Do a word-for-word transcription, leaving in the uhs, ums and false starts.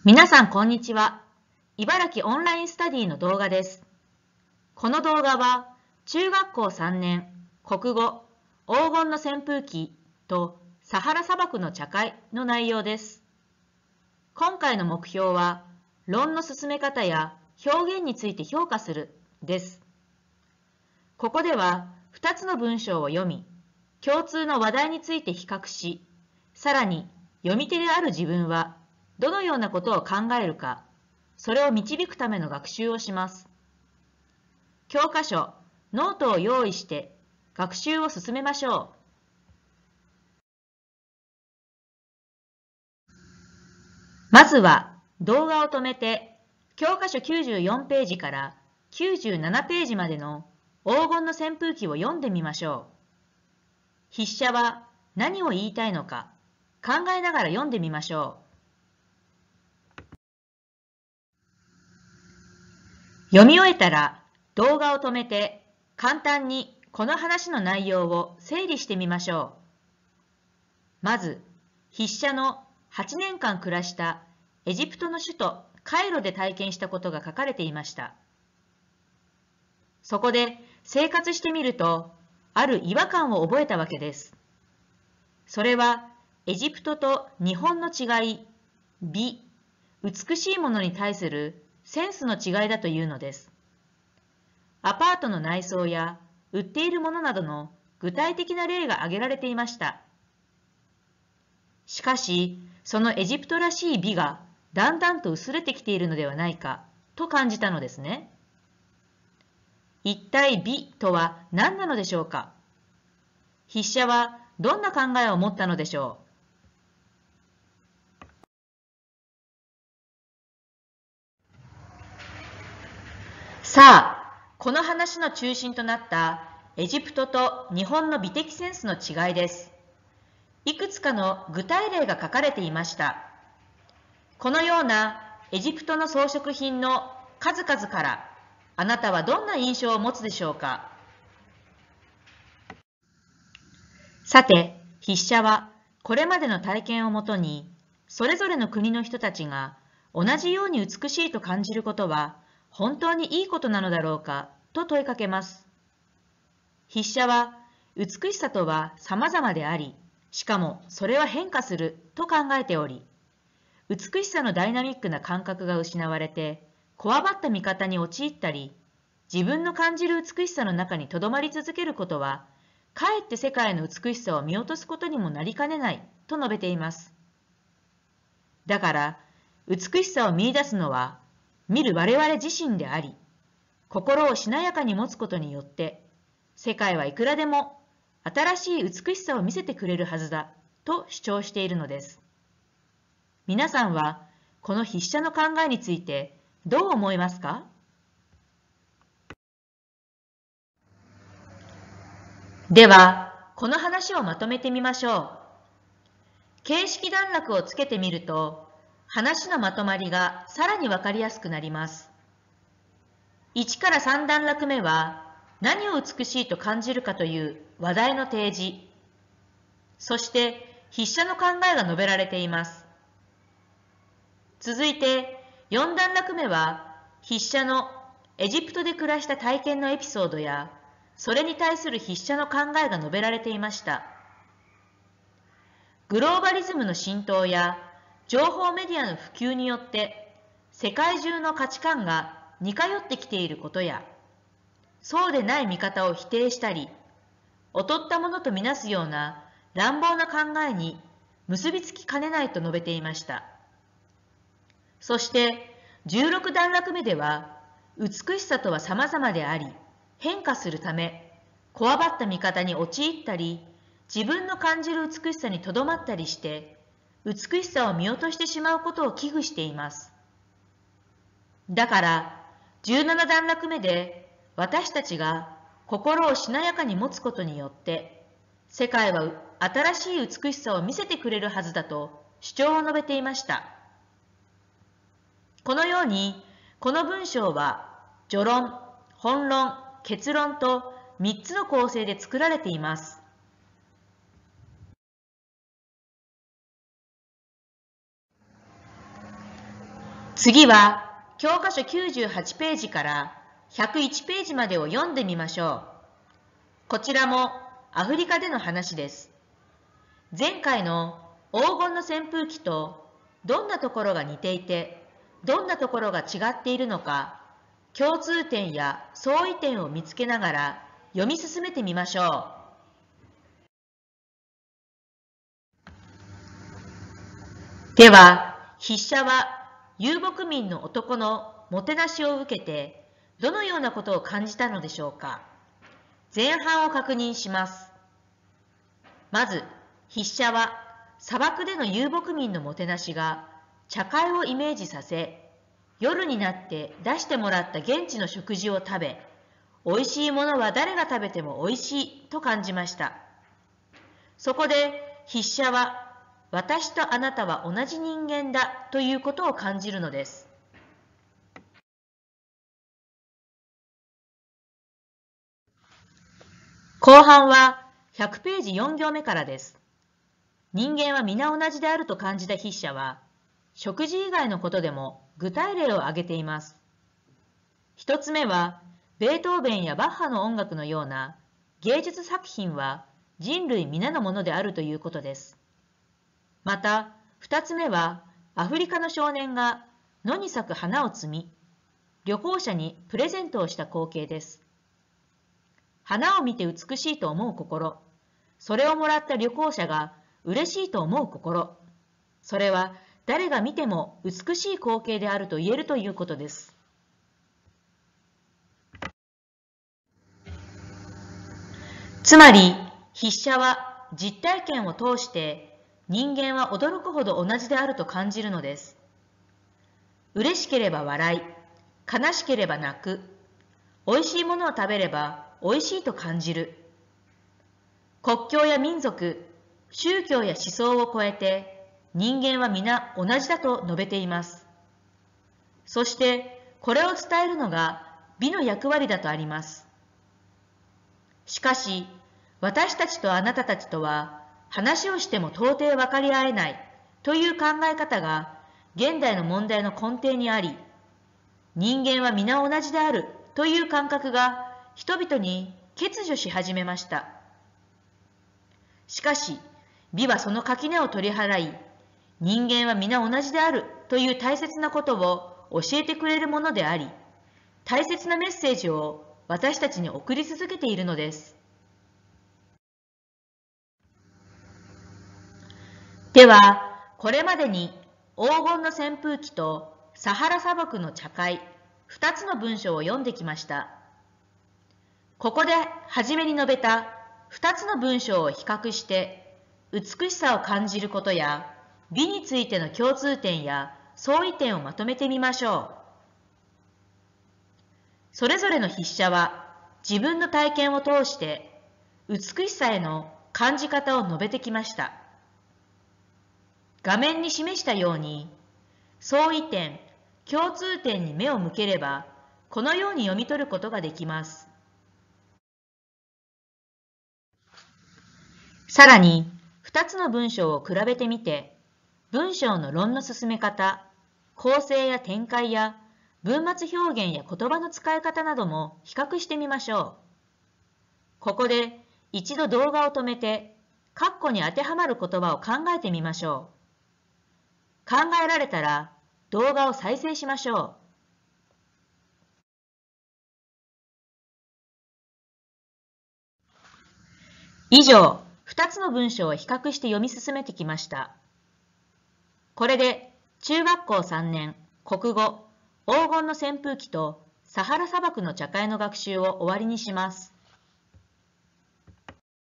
皆さんこんにちは。茨城オンラインスタディの動画です。この動画は中学校さんねん国語黄金の扇風機とサハラ砂漠の茶会の内容です。今回の目標は論の進め方や表現について評価するです。ここではふたつの文章を読み、共通の話題について比較し、さらに読み手である自分はどのようなことを考えるか、それを導くための学習をします。教科書、ノートを用意して学習を進めましょう。まずは動画を止めて、教科書きゅうじゅうよんページからきゅうじゅうななページまでの黄金の扇風機を読んでみましょう。筆者は何を言いたいのか考えながら読んでみましょう。読み終えたら動画を止めて簡単にこの話の内容を整理してみましょう。まず、筆者のはちねんかん暮らしたエジプトの首都カイロで体験したことが書かれていました。そこで生活してみると、ある違和感を覚えたわけです。それはエジプトと日本の違い、美、美しいものに対するセンスの違いだというのです。アパートの内装や売っているものなどの具体的な例が挙げられていました。しかし、そのエジプトらしい美がだんだんと薄れてきているのではないかと感じたのですね。一体美とは何なのでしょうか。筆者はどんな考えを持ったのでしょう。さあ、この話の中心となったエジプトと日本の美的センスの違いです。いくつかの具体例が書かれていました。このようなエジプトの装飾品の数々からあなたはどんな印象を持つでしょうか。さて、筆者はこれまでの体験をもとに、それぞれの国の人たちが同じように美しいと感じることは本当にいいことなのだろうかと問いかけます。筆者は美しさとは様々であり、しかもそれは変化すると考えており、美しさのダイナミックな感覚が失われて、こわばった見方に陥ったり、自分の感じる美しさの中にとどまり続けることは、かえって世界の美しさを見落とすことにもなりかねないと述べています。だから、美しさを見出すのは、見る我々自身であり、心をしなやかに持つことによって、世界はいくらでも新しい美しさを見せてくれるはずだと主張しているのです。皆さんはこの筆者の考えについてどう思いますか？では、この話をまとめてみましょう。形式段落をつけてみると、話のまとまりがさらにわかりやすくなります。いちからさん段落目は、何を美しいと感じるかという話題の提示。そして、筆者の考えが述べられています。続いて、よん段落目は、筆者のエジプトで暮らした体験のエピソードや、それに対する筆者の考えが述べられていました。グローバリズムの浸透や情報メディアの普及によって、世界中の価値観が似通ってきていることや、そうでない見方を否定したり、劣ったものとみなすような乱暴な考えに結びつきかねないと述べていました。そしてじゅうろく段落目では、美しさとは様々であり、変化するため、こわばった見方に陥ったり、自分の感じる美しさにとどまったりして、美しさを見落としてしまうことを危惧しています。だから、じゅうなな段落目で、私たちが心をしなやかに持つことによって、世界は新しい美しさを見せてくれるはずだと主張を述べていました。このように、この文章は序論、本論、結論とみっつの構成で作られています。 次は教科書きゅうじゅうはちページからひゃくいちページまでを読んでみましょう。こちらもアフリカでの話です。前回の黄金の扇風機とどんなところが似ていて、どんなところが違っているのか、共通点や相違点を見つけながら読み進めてみましょう。では、筆者は遊牧民の男のもてなしを受けて、どのようなことを感じたのでしょうか。前半を確認します。まず、筆者は砂漠での遊牧民のもてなしが茶会をイメージさせ、夜になって出してもらった現地の食事を食べ、おいしいものは誰が食べてもおいしいと感じました。そこで筆者は、私とあなたは同じ人間だということを感じるのです。後半はひゃくページよん行目からです。人間は皆同じであると感じた筆者は、食事以外のことでも具体例を挙げています。一つ目は、ベートーベンやバッハの音楽のような芸術作品は人類皆のものであるということです。また、二つ目は、アフリカの少年が野に咲く花を摘み、旅行者にプレゼントをした光景です。花を見て美しいと思う心、それをもらった旅行者が嬉しいと思う心、それは誰が見ても美しい光景であると言えるということです。つまり、筆者は実体験を通して人間は驚くほど同じであると感じるのです。嬉しければ笑い、悲しければ泣く、おいしいものを食べればおいしいと感じる。国境や民族、宗教や思想を超えて人間は皆同じだと述べています。そしてこれを伝えるのが美の役割だとあります。しかし私たちとあなたたちとは話をしても到底分かり合えないという考え方が現代の問題の根底にあり、人間は皆同じであるという感覚が人々に欠如し始めました。しかし、美はその垣根を取り払い、人間は皆同じであるという大切なことを教えてくれるものであり、大切なメッセージを私たちに送り続けているのです。では、これまでに黄金の扇風機とサハラ砂漠の茶会、二つの文章を読んできました。ここで初めに述べた二つの文章を比較して美しさを感じることや美についての共通点や相違点をまとめてみましょう。それぞれの筆者は自分の体験を通して美しさへの感じ方を述べてきました。画面に示したように相違点、共通点に目を向ければこのように読み取ることができます。さらに、二つの文章を比べてみて、文章の論の進め方、構成や展開や文末表現や言葉の使い方なども比較してみましょう。ここで一度動画を止めて、括弧に当てはまる言葉を考えてみましょう。考えられたら動画を再生しましょう。以上、二つの文章を比較して読み進めてきました。これで中学校さんねん国語黄金の扇風機とサハラ砂漠の茶会の学習を終わりにします。